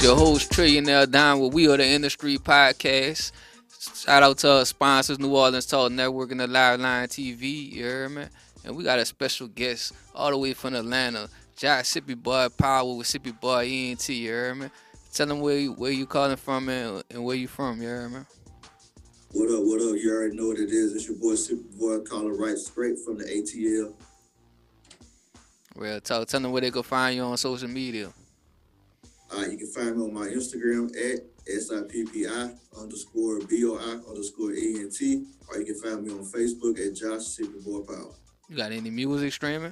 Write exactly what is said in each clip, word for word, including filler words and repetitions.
your host, Trillionaire Don, with We Are the Industry Podcast. Shout out to our sponsors, New Orleans Talk Network and the Live Line T V, you heard me? And we got a special guest all the way from Atlanta, Josh Sippi Boi Powell with Sippi Boi E N T, you heard me? Tell them where you, where you calling from and, and where you from, you heard me? What up, what up? You already know what it is. It's your boy Sippi Boi calling right straight from the A T L. Well, tell, tell them where they can find you on social media. Uh, you can find me on my Instagram at S I P P I underscore B O I underscore E N T, or you can find me on Facebook at Josh Sippi Boi Powell. You got any music streaming?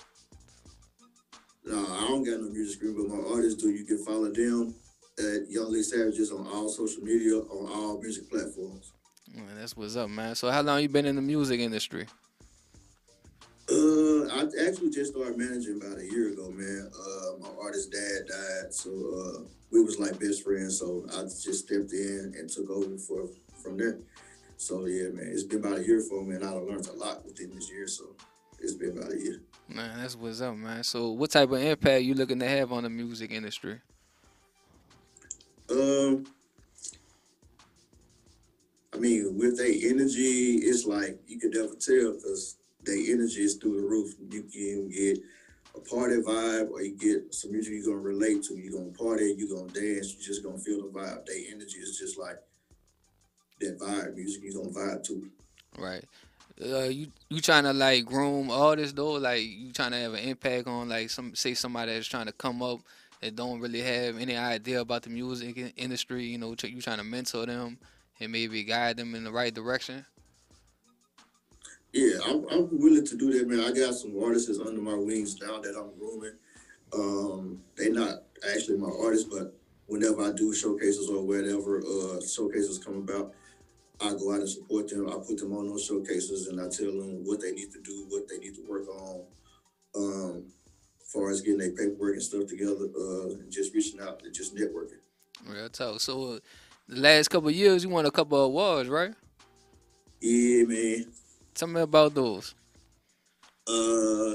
No, I don't got no music streaming, but my artists do. You can follow them at Young Lee Savages on all social media, on all music platforms. Man, that's what's up, man. So how long you been in the music industry? Uh, I actually just started managing about a year ago, man. Uh, my artist's dad died, so uh, we was like best friends. So I just stepped in and took over for from there. So yeah, man, it's been about a year for me, and I've learned a lot within this year. So it's been about a year. Man, that's what's up, man. So what type of impact you looking to have on the music industry? Um, I mean, with their energy, it's like you could never tell because their energy is through the roof. You can get a party vibe, or you get some music you're gonna relate to. You're gonna party, you're gonna dance, you're just gonna feel the vibe. Their energy is just like that vibe music you're gonna vibe to. Right. Uh, you you trying to like groom artists though? Like you trying to have an impact on like some say somebody that's trying to come up that don't really have any idea about the music in- industry. You know, tr- you trying to mentor them and maybe guide them in the right direction. Yeah, I'm, I'm willing to do that, man. I got some artists that's under my wings now that I'm grooming. Um, they not actually my artists, but whenever I do showcases or whatever uh, showcases come about, I go out and support them. I put them on those showcases and I tell them what they need to do, what they need to work on, um, as far as getting their paperwork and stuff together, uh, and just reaching out and just networking. Real talk. So uh, the last couple of years, you won a couple of awards, right? Yeah, man. Tell me about those. Uh,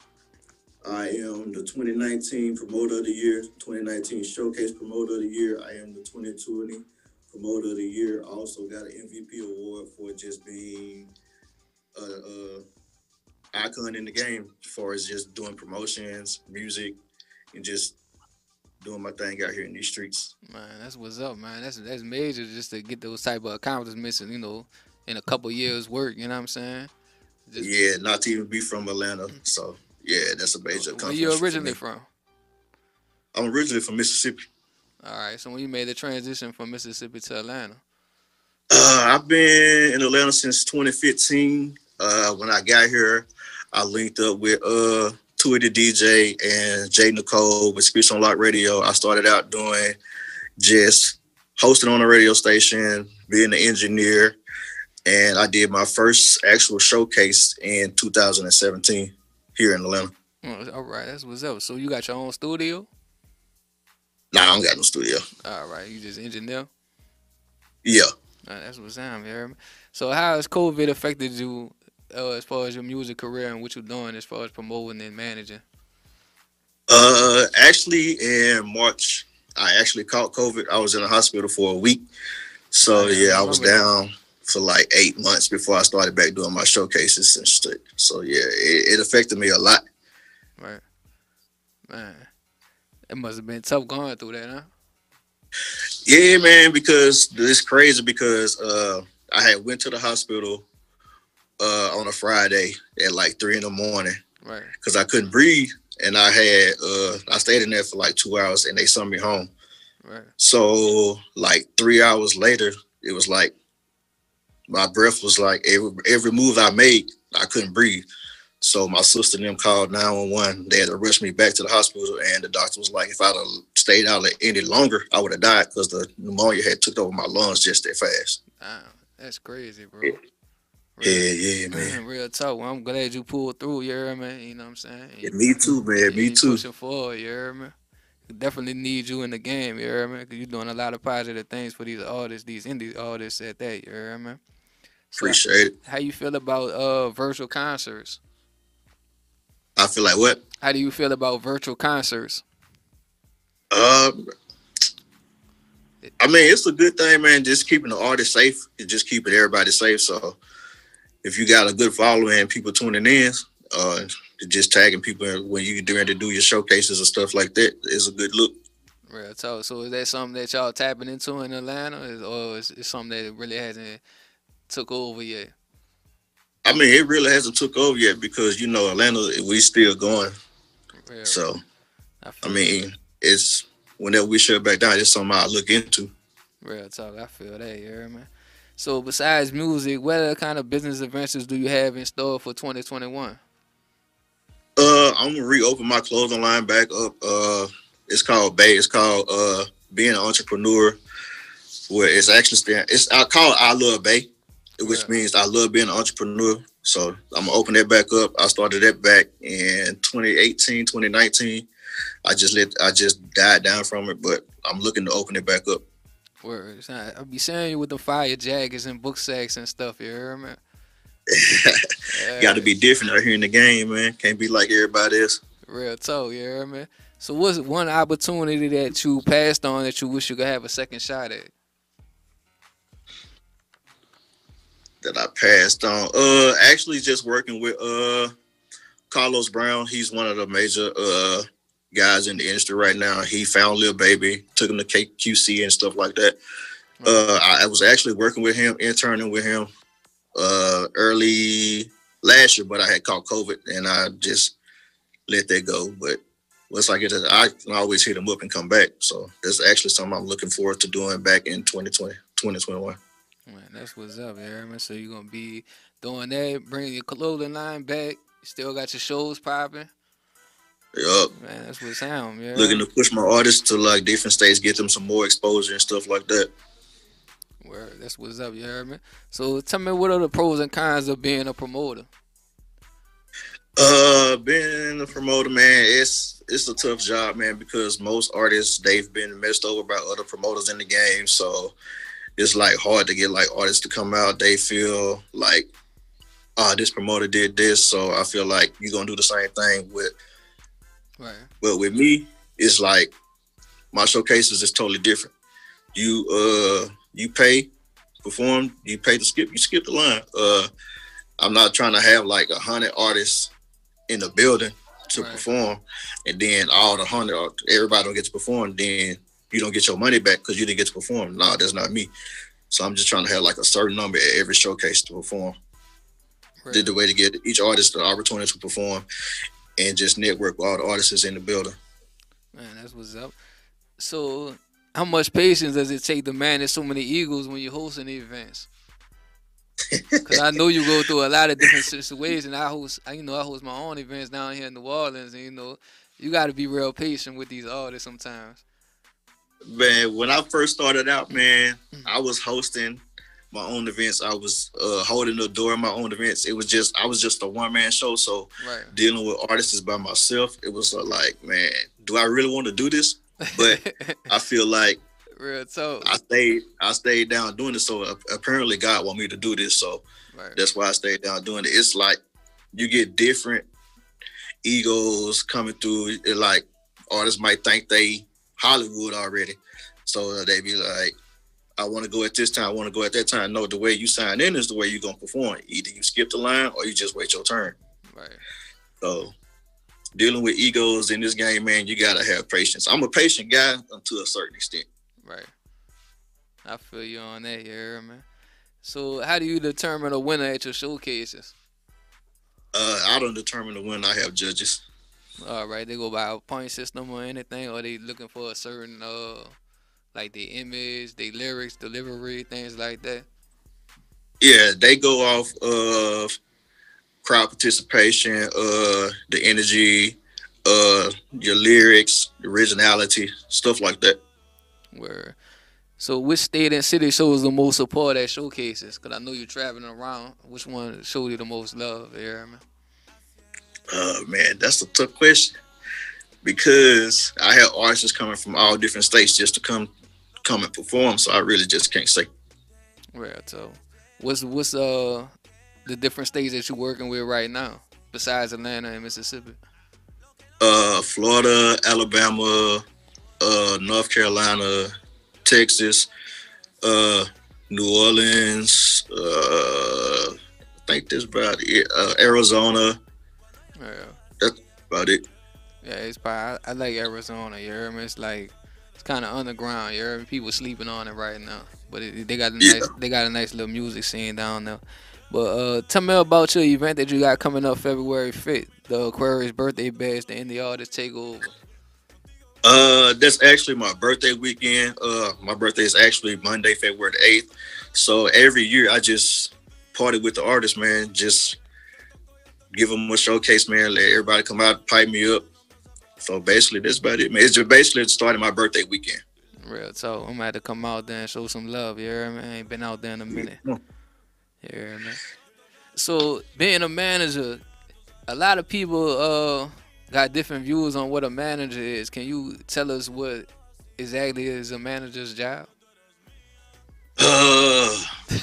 I am the twenty nineteen Promoter of the Year, twenty nineteen Showcase Promoter of the Year. I am the twenty twenty Promoter of the Year. I also got an M V P award for just being a, a icon in the game as far as just doing promotions, music, and just doing my thing out here in these streets. Man, that's what's up, man. That's that's major just to get those type of accomplishments and you know in a couple years work. You know what I'm saying? Just, yeah, not to even be from Atlanta. So yeah, that's a major accomplishment. Where you originally from? I'm originally from Mississippi. All right, so when you made the transition from Mississippi to Atlanta? Uh, I've been in Atlanta since twenty fifteen. Uh, when I got here, I linked up with uh, Tui the D J and Jay Nicole with Speech on Lock Radio. I started out doing just hosting on a radio station, being an engineer, and I did my first actual showcase in two thousand seventeen here in Atlanta. Oh, all right, that's what's up. So you got your own studio? Nah, I don't got no studio. All right, you just engineer? Yeah. Uh, that's what's up, you heard me? So how has COVID affected you uh, as far as your music career and what you're doing as far as promoting and managing? Uh, actually, in March, I actually caught COVID. I was in the hospital for a week. So, yeah, I was down for like eight months before I started back doing my showcases and shit. So, yeah, it, it affected me a lot. Right. Man, it must have been tough going through that, huh? Yeah, man, because it's crazy because uh, I had went to the hospital uh, on a Friday at like three in the morning. Right. Because I couldn't breathe. And I had, uh, I stayed in there for like two hours and they sent me home. Right. So like three hours later, it was like, my breath was like, every, every move I made, I couldn't breathe. So my sister and them called nine one one. They had to rush me back to the hospital. And the doctor was like, if I'd have stayed out any longer, I would have died because the pneumonia had took over my lungs just that fast. Damn, that's crazy, bro. Yeah, real, yeah, yeah, man. Real talk. Well, I'm glad you pulled through, you heard me? You know what I'm saying? Yeah, me too, man. Me too. Pushing forward, you heard me? Definitely need you in the game, you heard me? Because you're doing a lot of positive things for these artists, these indie artists at that, you heard me? So Appreciate it. How you feel about uh virtual concerts? I feel like what? How do you feel about virtual concerts? Um, I mean, it's a good thing, man. Just keeping the artist safe and just keeping everybody safe. So if you got a good following and people tuning in, uh, just tagging people when you get ready to do your showcases and stuff like that is a good look. Real talk. So is that something that y'all tapping into in Atlanta, or is it something that really hasn't took over yet? I mean, it really hasn't took over yet because you know Atlanta, we still going. Real. So I, I mean, it's whenever we shut back down, it's something I look into. Real talk. I feel that, you hear me? So besides music, what other kind of business adventures do you have in store for twenty twenty-one? Uh, I'm gonna reopen my clothing line back up. Uh, it's called Bay. It's called uh being an entrepreneur. Where it's actually stand. It's I call it I Love Bay, which Yeah. means I love being an entrepreneur. So I'm gonna open that back up. I started that back in twenty eighteen, twenty nineteen. I just let I just died down from it, but I'm looking to open it back up. Word. I'll be seeing you with the fire jackets and book sacks and stuff, you hear me? Got to be different out here in the game, man. Can't be like everybody else. Real talk, you hear me? So what's one opportunity that you passed on that you wish you could have a second shot at? That I passed on. Uh, actually, just working with uh Carlos Brown. He's one of the major uh guys in the industry right now. He found Lil Baby, took him to K Q C and stuff like that. Uh, I, I was actually working with him, interning with him uh early last year, but I had caught COVID and I just let that go. But once I get it, I can always hit him up and come back. So that's actually something I'm looking forward to doing back in twenty twenty, twenty twenty-one. Man, that's what's up, you hear me? So you're going to be doing that, bringing your clothing line back. You still got your shows popping. Yup. Man, that's what sound, yeah. Looking to push my artists to like different states, get them some more exposure and stuff like that. Word, that's what's up, you heard me? So tell me, what are the pros and cons of being a promoter? Uh, being a promoter, man, it's it's a tough job, man, because most artists, they've been messed over by other promoters in the game. So it's like hard to get like artists to come out. They feel like, ah, oh, this promoter did this, so I feel like you're gonna do the same thing with. Right. But with me, it's like my showcases is totally different. You uh you pay, perform, you pay to skip, you skip the line. Uh, I'm not trying to have like a hundred artists in the building to Right. perform, and then all the hundred, everybody don't get to perform. Then you don't get your money back because you didn't get to perform. No, that's not me. So I'm just trying to have like a certain number at every showcase to perform. Right. Did the way to get each artist the opportunity to perform and just network with all the artists in the building. Man, that's what's up. So how much patience does it take to manage so many egos when you're hosting the events? Because I know you go through a lot of different situations. I host, I- you know, I host my own events down here in New Orleans, and you know, you got to be real patient with these artists sometimes. Man, when I first started out, man, I was hosting my own events. I was uh, holding the door in my own events. It was just, I was just a one man show. So Right. dealing with artists by myself, it was uh, like, man, do I really want to do this? But I feel like real talk. I stayed, I stayed down doing it. So uh, apparently God want me to do this. So Right. that's why I stayed down doing it. It's like you get different egos coming through. It like artists might think they Hollywood already. So they be like, I want to go at this time, I want to go at that time. No, the way you sign in is the way you're going to perform. Either you skip the line or you just wait your turn. Right. So dealing with egos in this game, man, you got to have patience. I'm a patient guy to a certain extent. Right. I feel you on that, you hear me? So how do you determine a winner at your showcases? Uh, I don't determine the winner. I have judges. All right, they go by a point system or anything, or they looking for a certain uh, like the image, the lyrics, delivery, things like that. Yeah, they go off of crowd participation, uh, the energy, uh, your lyrics, the originality, stuff like that. Where, so which state and city shows the most support at showcases? Cause I know you're traveling around. Which one showed you the most love? You hear me? Uh, man, that's a tough question because I have artists coming from all different states just to come come and perform. So I really just can't say. Well, so what's what's uh the different states that you're working with right now besides Atlanta and Mississippi? Uh, Florida, Alabama, uh, North Carolina, Texas, uh, New Orleans. Uh, I think that's about it. Uh, Arizona. Yeah, That's about it. yeah. It's probably I, I like Arizona. You hear me? It's like it's kind of underground. You hear me? People sleeping on it right now, but it, they got a Yeah. nice they got a nice little music scene down there. But uh, tell me about your event that you got coming up February fifth, the Aquarius birthday bash, the indie artist takeover. Uh, that's actually my birthday weekend. Uh, my birthday is actually Monday, February the eighth. So every year I just party with the artists, man. Just give them a showcase, man. Let everybody come out, pipe me up. So basically, that's about it, man. It's just basically starting my birthday weekend. Real talk. I'm gonna have to come out there and show some love. You hear me? I ain't been out there in a minute. Yeah. You hear me? So being a manager, a lot of people uh got different views on what a manager is. Can you tell us what exactly is a manager's job? Uh,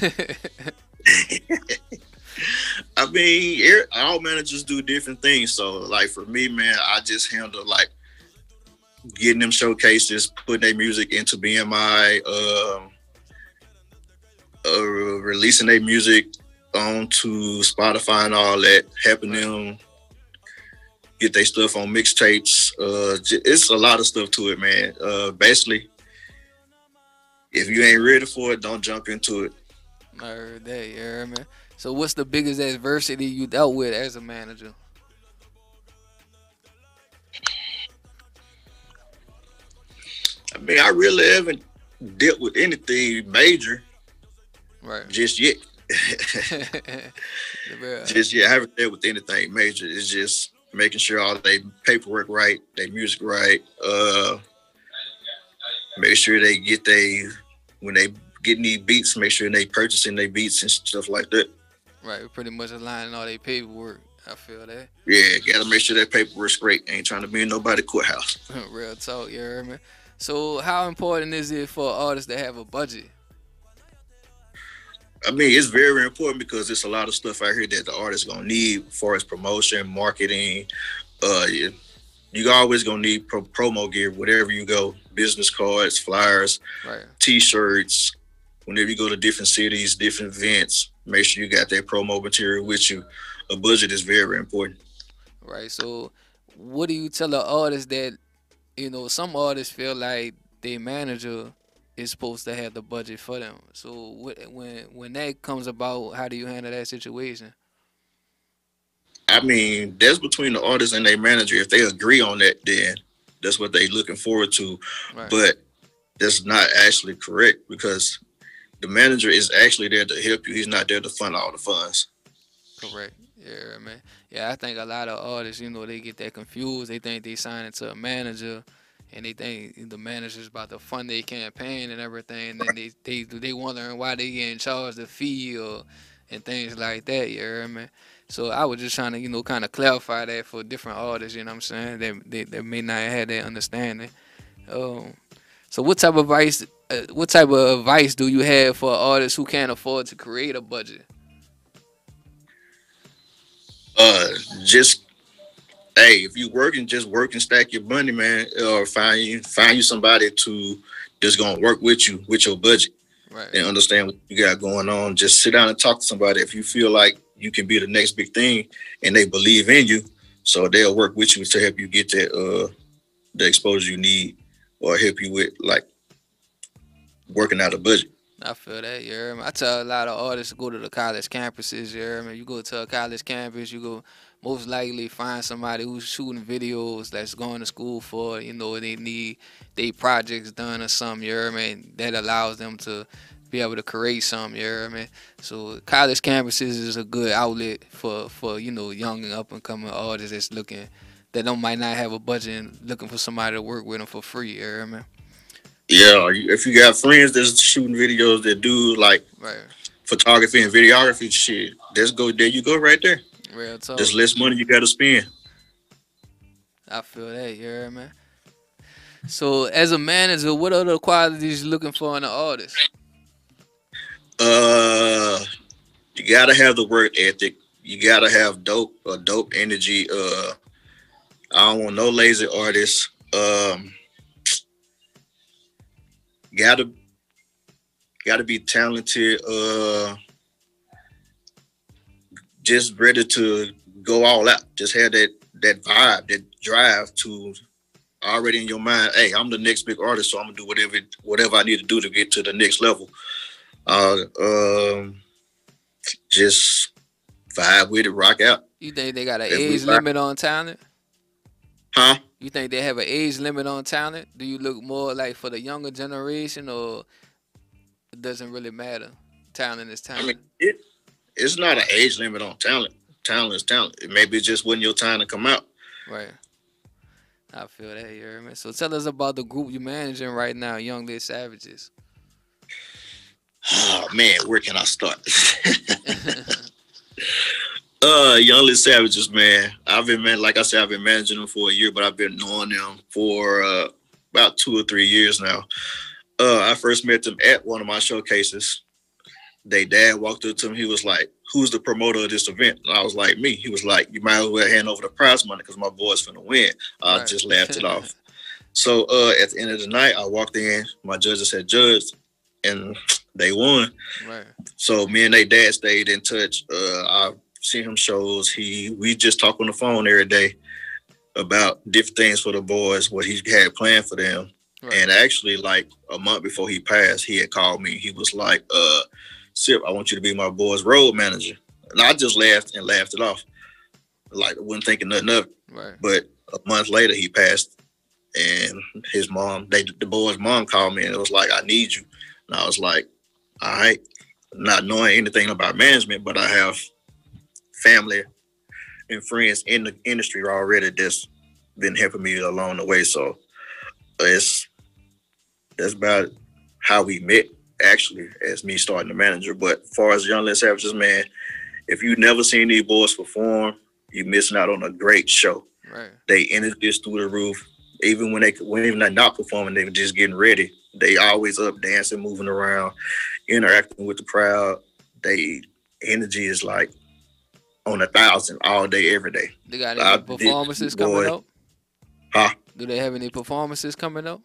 I mean, er- all managers do different things. So, like for me, man, I just handle like getting them showcases, putting their music into B M I, um, uh, releasing their music onto Spotify and all that, helping them get their stuff on mixtapes. Uh, j- it's a lot of stuff to it, man. Uh, basically, if you ain't ready for it, don't jump into it. I heard that. You hear me? So what's the biggest adversity you dealt with as a manager? I mean, I really haven't dealt with anything major Right. just yet. Real. Just yet, I haven't dealt with anything major. It's just making sure all their paperwork right, their music right. Uh, make sure they get they when they getting these beats, make sure they purchasing their beats and stuff like that. Right. Pretty much aligning all their paperwork. I feel that. Yeah, gotta make sure that paperwork's great. Ain't trying to be in nobody courthouse. Real talk. You hear me? So how important is it for artists to have a budget? I mean, it's very important because there's a lot of stuff out here that the artist gonna need as far as promotion, marketing. Uh, you, you always gonna need pro- promo gear wherever you go. Business cards, flyers, Right. T-shirts. Whenever you go to different cities, different events, make sure you got that promo material with you. A budget is very important. Right. So what do you tell an artist that, you know, some artists feel like their manager is supposed to have the budget for them. So wh- when when that comes about, how do you handle that situation? I mean, that's between the artist and their manager. If they agree on that, then that's what they looking forward to. Right. But that's not actually correct because the manager is actually there to help you. He's not there to fund all the funds. Correct. Yeah, man. Yeah, I think a lot of artists, you know, they get that confused. They think they sign into a manager, and they think the manager's about to fund their campaign and everything. And then they they they wondering why they getting charged a fee or and things like that. You hear me? So I was just trying to, you know, kind of clarify that for different artists. You know what I'm saying? That they, they may not have that understanding. Um, so what type of advice? Uh, what type of advice do you have for artists who can't afford to create a budget? Uh, just hey, if you working, just work and stack your money, man. Or find you find you somebody to just gonna work with you with your budget Right. and understand what you got going on. Just sit down and talk to somebody. If you feel like you can be the next big thing and they believe in you, so they'll work with you to help you get that uh the exposure you need or help you with like working out a budget. I feel that, you hear me? I tell a lot of artists to go to the college campuses, you hear me? You go to a college campus, you go most likely find somebody who's shooting videos that's going to school for, you know, they need they projects done or something, you hear me? That allows them to be able to create something, you hear me? So college campuses is a good outlet for, for you know, young and up and coming artists that's looking, that don't might not have a budget and looking for somebody to work with them for free, you hear me? Yeah, if you got friends that's shooting videos that do like Right. photography and videography shit, let's go there. You go right there. Real talk. Just less money you got to spend. I feel that, you hear me? So, as a manager, what other qualities you looking for in an artist? Uh, you gotta have the work ethic. You gotta have dope, uh, dope energy. Uh, I don't want no lazy artists. Um, gotta gotta be talented. Uh, just ready to go all out. Just have that that vibe, that drive to already in your mind. Hey, I'm the next big artist, so I'm gonna do whatever whatever I need to do to get to the next level. Uh, um, just vibe with it, rock out. You think they got an age limit on talent? Huh? You think they have an age limit on talent? Do you look more like for the younger generation, or it doesn't really matter? Talent is talent. I mean, it, it's not an age limit on talent. Talent is talent. It maybe just when your time to come out. Right. I feel that, you heard me. So tell us about the group you're managing right now, Young Lit Savages. Oh man, where can I start? uh, Young Lit Savages, man. I've been man, like I said, I've been managing them for a year, but I've been knowing them for uh, about two or three years now. Uh, I first met them at one of my showcases. They dad walked up to him. He was like, "Who's the promoter of this event?" And I was like, "Me." He was like, "You might as well hand over the prize money because my boy's finna win." I right. just laughed it off. So uh, at the end of the night, I walked in. My judges had judged, and they won. Right. So me and they dad stayed in touch. Uh, I seen him shows. He we just talk on the phone every day about different things for the boys, what he had planned for them. Right. And actually, like a month before he passed, he had called me. He was like, uh, "Sip, I want you to be my boy's road manager." And I just laughed and laughed it off. Like I wasn't thinking nothing of it. Right. But a month later, he passed. And his mom, they the boy's mom called me and it was like, "I need you." And I was like, all right, not knowing anything about management, but I have family and friends in the industry already that's been helping me along the way. So it's that's about how we met, actually, as me starting the manager. But as far as Young Lit Savages, man, if you've never seen these boys perform, you're missing out on a great show. Right. They energy is through the roof. Even when they when even they're not performing, they're just getting ready. They always up dancing, moving around, interacting with the crowd. They energy is like on a thousand all day, every day. They got any I performances coming boy. up? Huh? Do they have any performances coming up?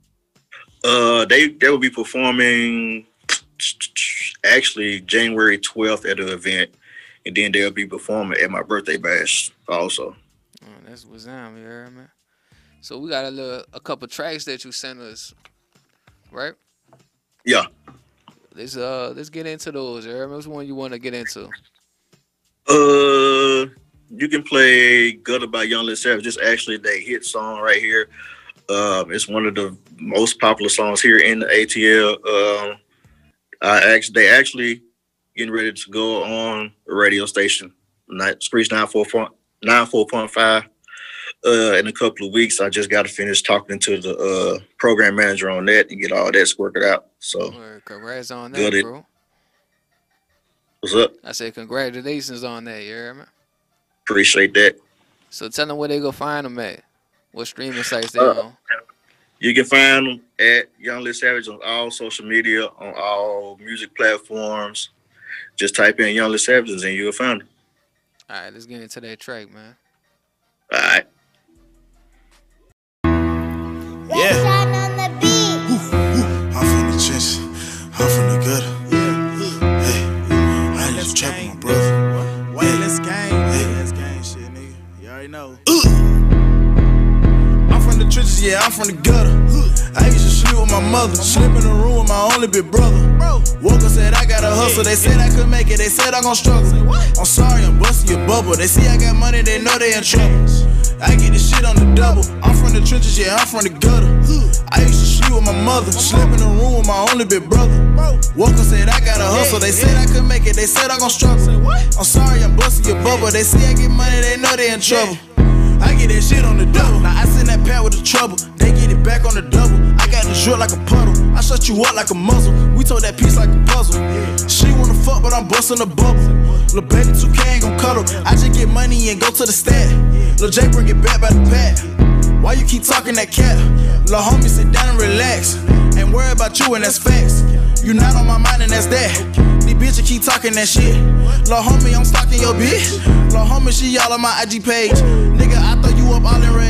Uh, they they will be performing actually January twelfth at the event, and then they'll be performing at my birthday bash also. Oh, that's what's up, you heard, man. So we got a little, a couple tracks that you sent us, right? Yeah. Let's uh let's get into those. You heard me? Which one you want to get into? Uh, you can play "Gutter" by Young Lit Savage. It's actually their hit song right here. Um, it's one of the most popular songs here in the A T L. Um, I actually they actually getting ready to go on a radio station, Screech nine four point five. Uh, in a couple of weeks, I just got to finish talking to the uh, program manager on that and get all that worked out. So, well, congrats on that, bro. What's up? I said congratulations on that, you heard me? Appreciate that. So tell them where they go find them at. What streaming sites they uh, on? You can find them at Young Lit Savage on all social media, on all music platforms. Just type in Young Lit Savages and you'll find them. All right, let's get into that track, man. All right. Yeah. On the beat. Woo, woo. I'm from the trenches. I'm from the gutter. Yeah. Hey, I ain't just trapping my brother. Wait, let's gang. Hey, let's gang shit, nigga. You already know. Uh. I'm from the trenches, yeah, I'm from the gutter. I used to sleep with my mother, sleep in the room with my only big brother. Woke up, said I gotta hustle. They said I could make it, they said I'm gon' struggle. I'm sorry, I'm busting your bubble. They see I got money, they know they in trouble. I get this shit on the double. I'm from the trenches, yeah, I'm from the gutter. I used to sleep with my mother, sleep in the room with my only big brother. Woke up, said I gotta hustle. They said I could make it, they said I'm gon' struggle. I'm sorry, I'm busting your bubble. They see I get money, they know they in trouble. I get that shit on the double. Now I send that pad with the trouble. They get it back on the double. I got the drip like a puddle. I shut you up like a muzzle. We told that piece like a puzzle. She wanna fuck, but I'm busting a bubble. Lil' baby two K ain't gon' cuddle. I just get money and go to the stat. Lil' J bring it back by the pad. Why you keep talking that cat? Lil' homie sit down and relax. Ain't worry about you and that's facts. You not on my mind and that's that. These bitches keep talking that shit. Lil' homie, I'm stalking your bitch. Lil' homie, she all on my I G page. Nigga, I throw you up all in rage. I'm from the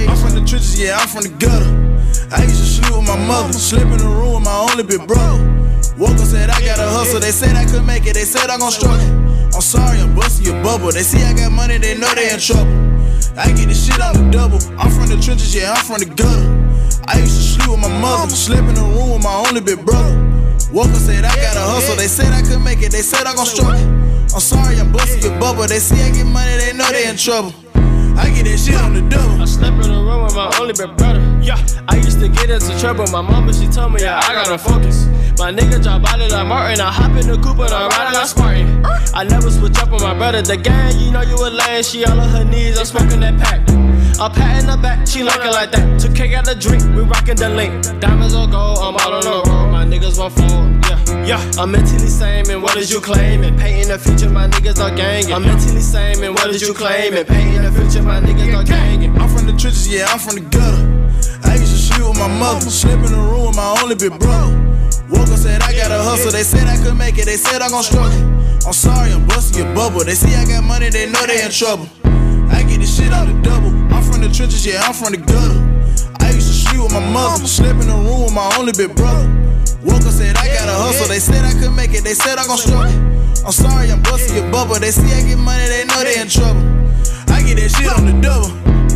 the trenches, yeah, I'm from the gutter. I used to sleep with my mother, sleep in the room with my only big brother. Woke up, said I gotta hustle, they said I could make it, they said I'm gon' struggle. I'm sorry, I'm busting your bubble, they see I got money, they know they in trouble. I get this shit on the double, I'm from the trenches, yeah, I'm from the gutter. I used to sleep with my mother, sleep in the room with my only big brother. Woke up, said I gotta hustle, they said I could make it, they said I'm gon' struggle. I'm sorry, I'm busting your bubble, they see I get money, they know they in trouble. I get that shit on the double. I slept in the room with my only big brother. Yeah, I used to get into trouble. My mama, she told me, yeah, I gotta focus. My nigga drop body like Martin. I hop in the coupe and I'm riding like Spartan. I never switch up on my brother. The gang, you know you a lame. She all on her knees, I'm smoking that pack. I'm patting her back, she like it like that. Took cake out the drink, we rockin' the link. Diamonds on gold, I'm all on the road. My niggas won't fold, yeah, yeah. I'm mentally sane, and what is you claiming? Painting the future, my niggas are gangin'. I'm mentally sane, and what is you claiming? Painting the future, my niggas are gangin'. I'm from the trenches, yeah, I'm from the gutter. I used to sleep with my mother, sleep in the room with my only big brother. Woke up, said I gotta hustle, they said I could make it, they said I'm gon' struggle. I'm sorry, I'm busting your bubble, they see I got money, they know they in trouble. I get this shit on the double, I'm from the trenches, yeah, I'm from the gutter. I used to sleep with my mother, sleep in the room with my only big brother. Woke up, said I gotta hustle, they said I could make it, they said I'm gon' struggle. I'm sorry, I'm busting your bubble, they see I get money, they know they in trouble. I get that shit on the double.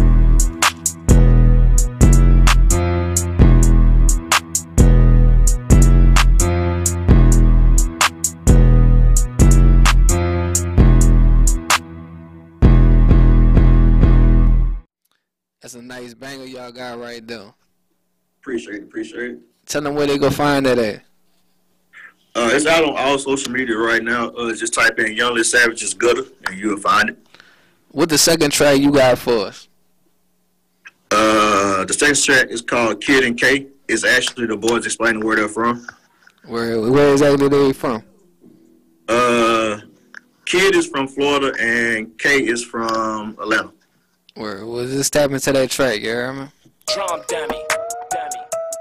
That's a nice banger y'all got right there. Appreciate it, appreciate it. Tell them where they go find that at. Uh, it's out on all social media right now. Uh, just type in Young Lit Savage's Gutter and you'll find it. What the second track you got for us? Uh, the second track is called Kid and K. It's actually the boys explaining where they're from. Where where exactly they from? Uh, Kid is from Florida and K is from Atlanta. Where was this tap into that track, you hear me? Drum dummy, dummy.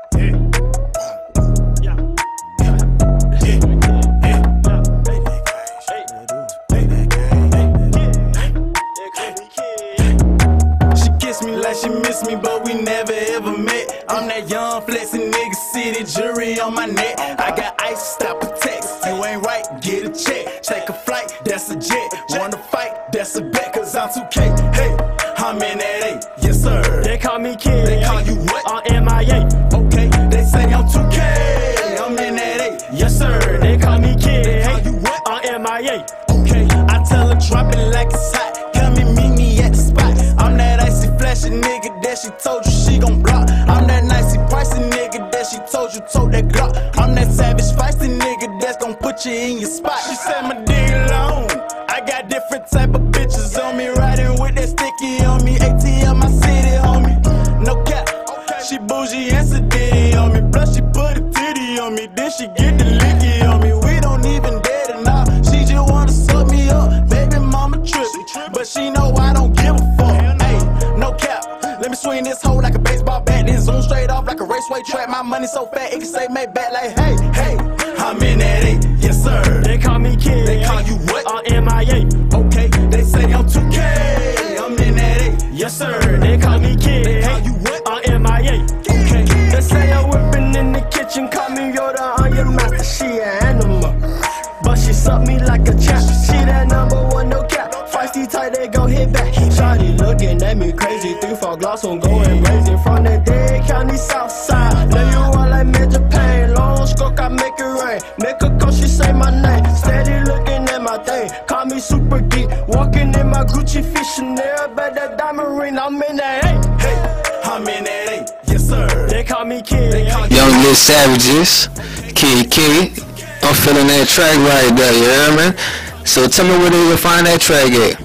She miss me, but we never ever met. I'm that young flexin' nigga, city jury on my neck. I got ice, stop a text. You ain't right, get a check. Take a flight, that's a jet. Wanna fight, that's a bet, cause I'm two K. Hey, I'm in that eight, yes sir. They call me Kid. They call you what? I'm M I A. Okay, they say I'm two K. I'm in that eight, yes sir. They call me Kid. They call you what? I'm M I A. Okay, I tell her drop it like it's hot. Come and meet me at the spot. I'm that icy flashy nigga that she told you she gon' block. I'm that nicey pricey nigga that she told you told that Glock. I'm that savage feisty nigga that's gon' put you in your spot. She said my dick long. I got different type of bitches on me, riding with that sticky on me. A T L my city, homie. No cap. She bougie and sedity on me. Plus she put a titty on me. Then she get the licky on me. We don't even dare to knock. She just wanna suck me up. Baby mama trippin', but she know I don't give a fuck. Hey, no cap. Let me swing this hoe like a baseball bat, then zoom straight off like a raceway track. My money so fat it can say make back like hey, hey. I'm in that eight, yes sir. They call me Kid. They call you what? I'm M I A. Okay, they say I'm two K. I'm in that eight, yes sir. They call me Kid. They call you what? I'm M I A. Okay, they say I'm whipping in the kitchen. Call me Yoda, I'm your master. She an animal, but she suck me like a champ. She that number one, no cap. Feisty tight, they gon' hit back. Shawty looking at me crazy. Three, four gloss on going crazy. From the Dade County South Side. Now you all like Major Pain. Long stroke, I make it rain. Make her call, she say my name. Steady looking at my thing. Call me super geek. Walking in my Gucci fish Chanel. Bet that diamond ring, I'm in that eight. Hey, I'm in that eight, yes sir. They call me Kid. They call you Young Lit Savages, Kid K. I'm feeling that track right there, you hear me? So tell me where they will find that track at.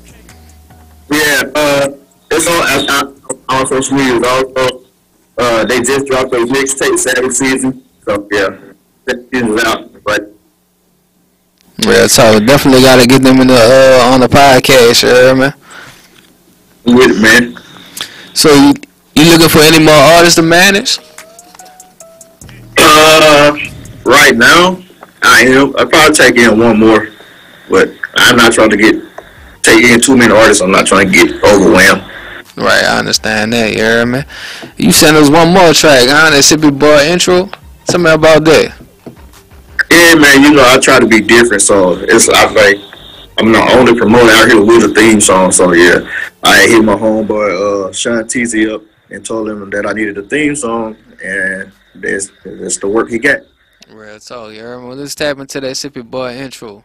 Yeah, uh, it's on, on, on social media also. Uh, they just dropped their mixtape Savage Season. So, yeah, that season's out. But Yeah, so definitely got to get them in the uh, on the podcast, you hear me? with it, man. So you, you looking for any more artists to manage? Uh, right now, I am. I'll probably take in one more. But I'm not trying to get take in too many artists. I'm not trying to get overwhelmed. Right, I I understand that, you heard me? You sent us one more track, huh? That Sippi Boi intro. Tell me about that. Yeah, man, you know, I try to be different, so it's, I think, I'm the only promoter out here with a theme song, so yeah. I hit my homeboy, uh, Sean Teasy up and told him that I needed a theme song, and that's, that's the work he got. Real talk, you heard me? Well, let's tap into that Sippi Boi intro.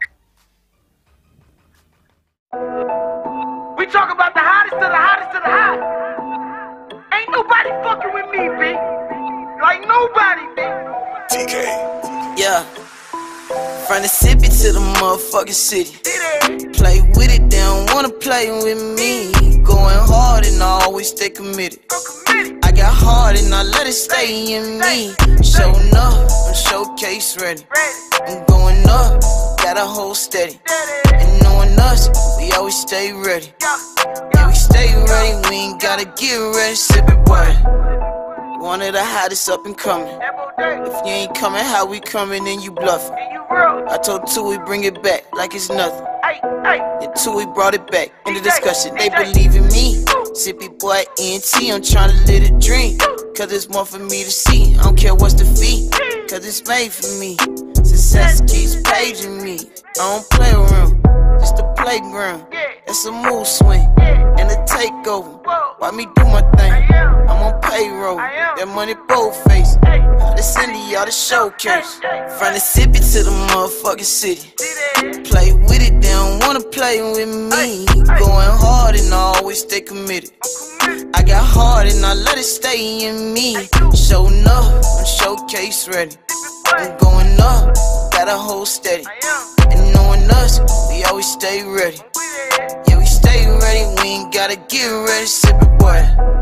We talk about the hottest of the hottest of the hot. Ain't nobody fucking with me, B. Like nobody, B. T K. Yeah. From the Sippi to the motherfucking city. Play with it, they don't wanna play with me. Going hard and I always stay committed. I got hard and I let it stay in me. Showing up, I'm showcase ready. I'm going up, got a hold steady. And knowing us, we always stay ready. Yeah, we stay ready, we ain't gotta get ready. Sippi Boi, one of the hottest up and coming. If you ain't coming, how we coming and you bluffing? I told two we bring it back like it's nothing. And two we brought it back in the discussion. They believe in me. Sippi Boi N T, I'm trying to live a dream. Cause it's more for me to see. I don't care what's the fee, cause it's made for me. Success keeps paging me. I don't play around, just a playground. It's a mood swing and a takeover. Why me do my thing? I'm on payroll. That money both face. All this Indy, all the showcase. From the Sippi to the motherfucking city. Play with it, they don't wanna play with me. Going hard and I always stay committed. I got hard and I let it stay in me. Showing up, I'm showcase ready. I'm going up, got a hold steady. And knowing us, we always stay ready. Yeah, we stay ready, we ain't gotta get ready. Sippi Boi.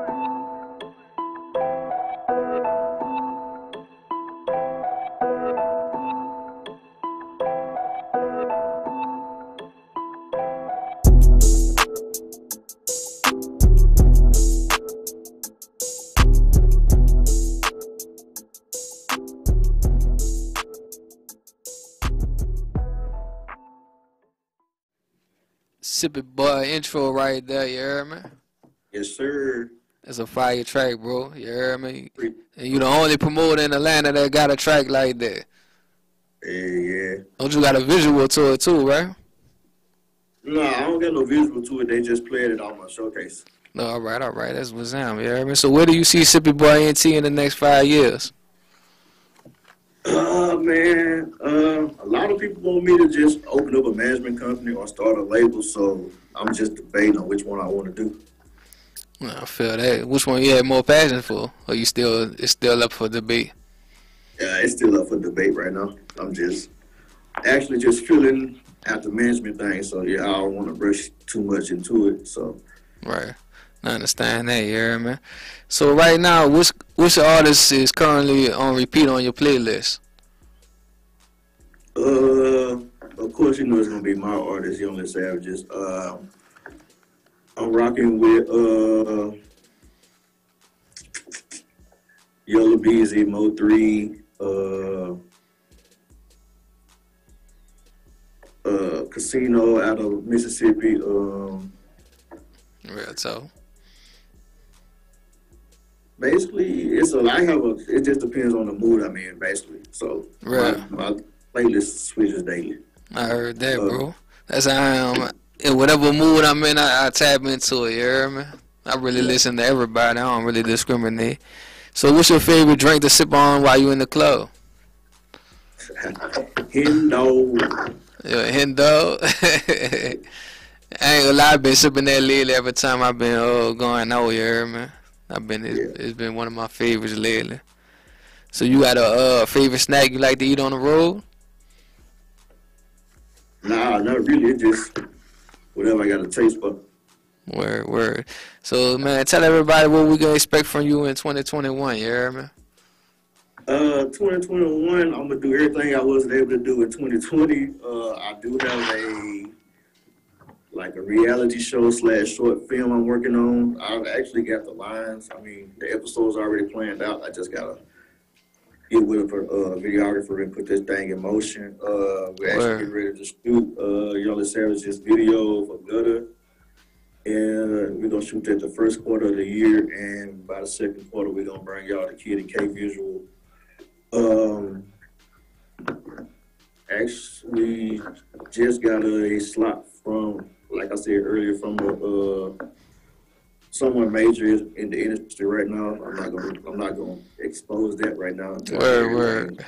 Sippi Boi intro right there, you heard me? Yes, sir. It's a fire track, bro. You heard me? And you the only promoter in Atlanta that got a track like that. Yeah, yeah. Don't you got a visual to it too, right? No, I don't got no visual to it. They just played it on my showcase. No, all right, all right. That's what's up, you heard me? So where do you see Sippi Boi N T in the next five years? Uh, man, uh, a lot of people want me to just open up a management company or start a label, so I'm just debating on which one I want to do. I feel that. Which one you have more passion for? Or you still, it's still up for debate? Yeah, it's still up for debate right now. I'm just actually just feeling out the management thing, so yeah, I don't want to rush too much into it, so. Right. I understand that, you heard me? So right now, which which artist is currently on repeat on your playlist? Uh, of course, you know it's gonna be my artist, Young and Savages. Uh, I'm rocking with uh, Yellow Beezy, Mo three, uh, uh, Casino out of Mississippi. Um, Real talk. Basically, it's a. I have a. It just depends on the mood I'm in, basically. So right. my, my playlist switches daily. I heard that, uh, bro. That's how I am. In whatever mood I'm in, I, I tap into it. You hear me? I really listen to everybody. I don't really discriminate. So, what's your favorite drink to sip on while you in the club? Hendo. Yeah, Hendo. I ain't gonna lie, I've been sipping that lately every time I've been uh, going out. You hear me? I've been, it's, Yeah. it's been one of my favorites lately. So you got a uh, favorite snack you like to eat on the road? Nah, not really. It just whatever I got a taste for. Word, word. So, man, tell everybody what we can expect from you in twenty twenty-one, you hear me? Uh, twenty twenty-one, I'm gonna do everything I wasn't able to do in twenty twenty. Uh, I do have a like a reality show slash short film I'm working on. I've actually got the lines. I mean, the episode's already planned out. I just gotta get with a uh, videographer and put this thing in motion. Uh, we're actually Word. getting ready to shoot uh, Young and Savage's video for Gutter. And we're gonna shoot that the first quarter of the year, and by the second quarter, we're gonna bring y'all the Kid and K visual. Um, actually, just got a slot from, like I said earlier, from a, uh, someone major in the industry right now. I'm not gonna, I'm not gonna expose that right now. Word, word.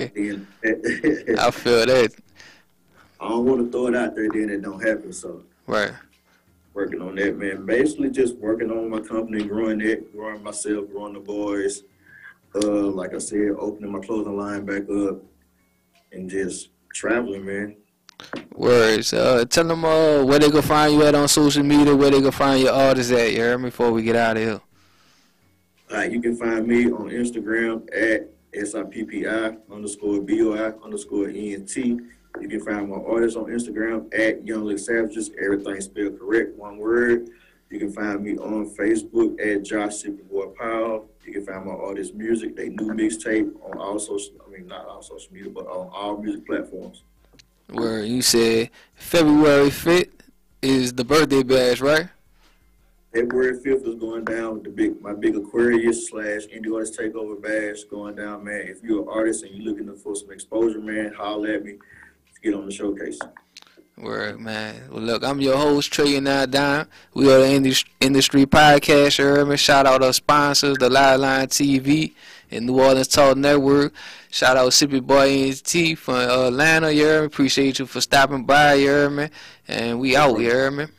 I feel that. I don't want to throw it out there, then it don't happen. So, right. Working on that, man. Basically, just working on my company, growing it, growing myself, growing the boys. Uh, like I said, opening my clothing line back up, and just traveling, man. Words. Uh, tell them uh, where they can find you at on social media, where they can find your artists at, you heard me, before we get out of here. All right, you can find me on Instagram at S I P P I underscore B O I underscore E N T. You can find my artists on Instagram at Young Lick Savages, everything spelled correct, one word. You can find me on Facebook at Josh Sippi Boi Powell. You can find my artist music, they new mixtape on all social, I mean, not all social media, but on all music platforms. Where you said February fifth is the birthday bash, right? February fifth is going down, the big my big Aquarius slash Indie Artist Takeover bash going down, man. If you're an artist and you're looking for some exposure, man, holler at me to get on the showcase. Word, man. Well, look, I'm your host, Trey and I Dime. We are the Industry, Industry Podcast, you heard me? Shout out our sponsors, the Liveline T V and New Orleans Talk Network. Shout out Sippi Boi E N T from Atlanta, you heard me? Appreciate you for stopping by, you heard me? And we out, you heard me?